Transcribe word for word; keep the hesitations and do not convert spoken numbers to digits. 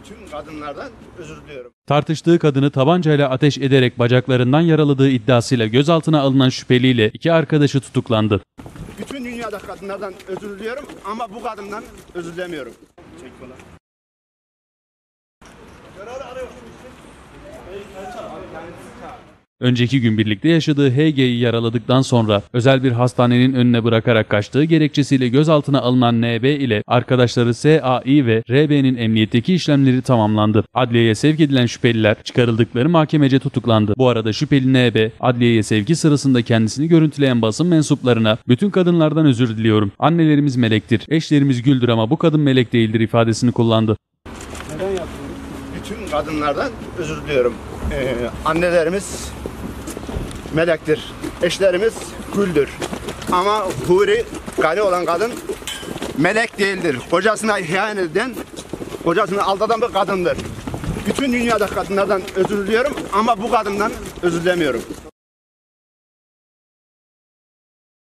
bütün kadınlardan özür diliyorum. Tartıştığı kadını tabancayla ateş ederek bacaklarından yaraladığı iddiasıyla gözaltına alınan şüpheliyle iki arkadaşı tutuklandı. Bütün dünyada kadınlardan özür diliyorum ama bu kadından özür dilemiyorum. Çek falan. Önceki gün birlikte yaşadığı H G'yi yaraladıktan sonra özel bir hastanenin önüne bırakarak kaçtığı gerekçesiyle gözaltına alınan N B ile arkadaşları S A İ ve R B'nin emniyetteki işlemleri tamamlandı. Adliyeye sevk edilen şüpheliler çıkarıldıkları mahkemece tutuklandı. Bu arada şüpheli N B, adliyeye sevki sırasında kendisini görüntüleyen basın mensuplarına "Bütün kadınlardan özür diliyorum. Annelerimiz melektir, eşlerimiz güldür ama bu kadın melek değildir" ifadesini kullandı. Neden yaptın? Bütün kadınlardan özür diliyorum. Ee, annelerimiz melektir, eşlerimiz güldür. Ama huri, gani olan kadın melek değildir. Kocasına ihanet eden, kocasını aldatan bir kadındır. Bütün dünyada kadınlardan özür diliyorum ama bu kadından özür dilemiyorum.